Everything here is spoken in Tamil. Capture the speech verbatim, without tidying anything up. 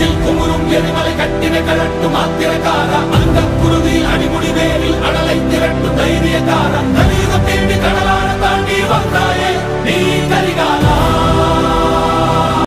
குமுறும் எரிமலை கட்டின கழட்டு மாத்திரக்கார அந்த குருதி அடிமுடி வேரில்